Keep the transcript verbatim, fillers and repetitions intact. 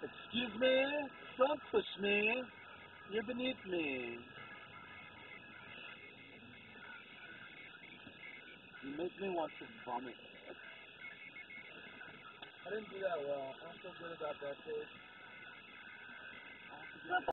Excuse me? Don't push me. You're beneath me. You make me want to vomit. I didn't do that well. I don't feel good about that, kid.